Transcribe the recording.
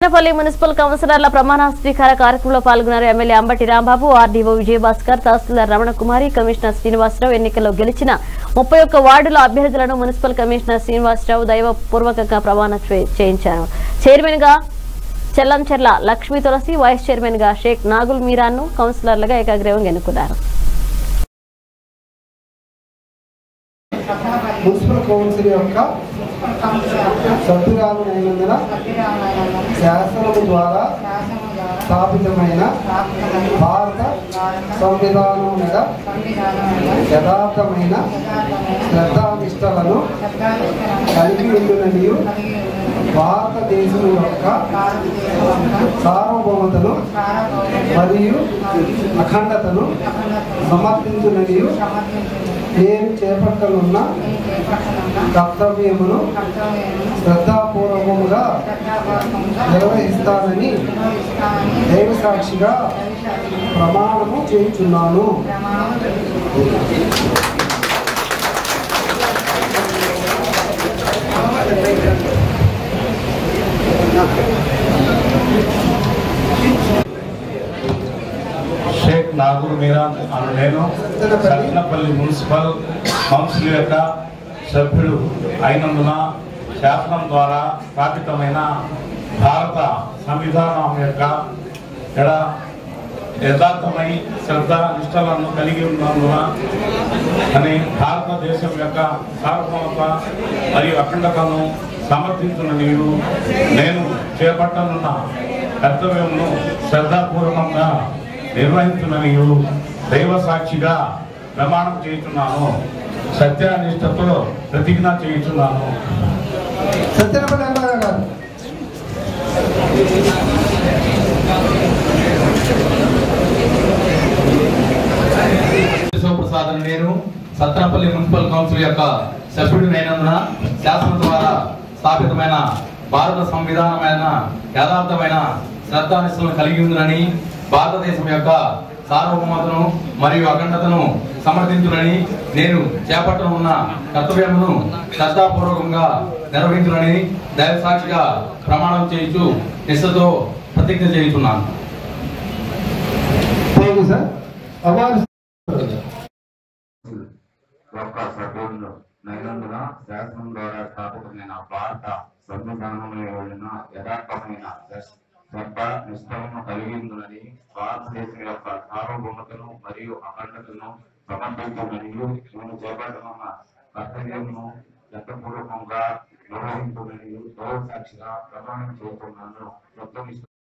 Sattenapalli municipal కౌన్సిలర్ల ప్రమాణ స్వీకార కార్యక్రమంలో పాల్గొన్నారు MLA Ambati Rambabu, RDO Vijayabhaskar, tahsildar Ramanakumari, commissioner Srinivasarao. ఎన్నికల్లో గెలిచిన 31 వార్డుల అభ్యర్థులను మున్సిపల్ కమిషనర్ శ్రీనివాసరావు దైవపూర్వకంగా ప్రమాణం చేయించారు. చైర్మన్ గా చెల్లంచెర్ల లక్ష్మీ తులసి, వైస్ చైర్మన్ గా షేక్ నాగుల్ మీరాన్ను కౌన్సిలర్లుగా ఏకగ్రీవంగా ఎన్నుకున్నారు. మున్సిపల్ కౌన్సిల్ యొక్క సభ్యురాలైనందున శాసనము ద్వారా స్థాపితమైన భారత సంవిధానం మీద యథార్థమైన శ్రద్ధానిష్టలను కలిగి ఉండుననియు భారతదేశం యొక్క సార్వభౌమతను మరియు అఖండతను సమర్థించుననియు నేను చేపట్టనున్న కర్తవ్యమును శ్రద్ధాపూర్వకముగా నిర్వహిస్తానని దైవ సాక్షిగా ప్రమాణము చేయుచున్నాను. షేక్ నాగూర్ మీరాన్ అను నేను సత్తెనపల్లి మున్సిపల్ కౌన్సిల్ యొక్క సభ్యుడు అయినందున శాసనం ద్వారా స్థాపితమైన భారత సంవిధానం యొక్క యథార్థమై శ్రద్ధ నిష్టలను కలిగి ఉన్నందున అని భారతదేశం యొక్క సార్వభౌమత మరియు అఖండతను సమర్థించునని నేను చేపట్టనున్న కర్తవ్యమును శ్రద్ధాపూర్వకంగా నిర్వహించునని దైవ సాక్షిగా ప్రమాణం చేయుచున్నాను. సత్యనిష్టతో ప్రతిజ్ఞ చేయుచున్నాను. శివప్రసాద్ నేను సత్తెనపల్లి మున్సిపల్ కౌన్సిల్ యొక్క సభ్యుడినైనందున శాసనం ద్వారా స్థాపితమైన భారత సంవిధానమైన యథార్థమైన శ్రద్ధానిష్టలను కలిగి ఉందని భారతదేశం యొక్క సార్వభౌమతను మరియు అఖండతను సమర్థించునని నేను చేపట్టనున్న కర్తవ్యమును శ్రద్ధాపూర్వకంగా నిర్వహించునని దైవ సాక్షిగా ప్రమాణం చేయించు నిష్ఠతో ప్రతిజ్ఞ చేయించున్నాను. శాసనం ద్వారా స్థాపితమైన భారత సంవిధానంలో యథార్థమైన శ్రద్ధ నిష్ఠలను కలిగి ఉందని భారతదేశం యొక్క సార్వభౌమతను మరియు అఖండతను సమర్థించునని నేను చేపట్టనున్న కర్తవ్యమును చట్టపూర్వకంగా నిర్వహించునని దైవ సాక్షిగా ప్రమాణం చేస్తున్నాను.